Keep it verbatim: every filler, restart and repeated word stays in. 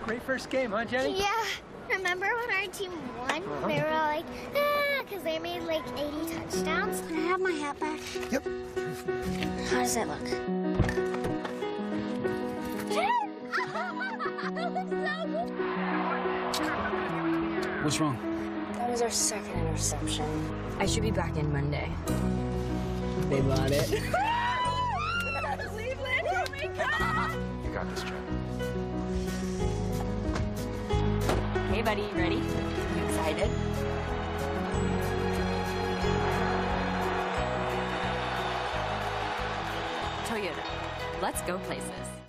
Great first game, huh, Jenny? Yeah. Remember when our team won? Uh-huh. They were all like, ah, because they made like eighty touchdowns. Can I have my hat back? Yep. How does that look? That looks so good. What's wrong? That was our second interception. I should be back in Monday. They bought it. Cleveland, oh my God! You got this, Jen. Hey, buddy, you ready? You excited? Toyota. Let's go places.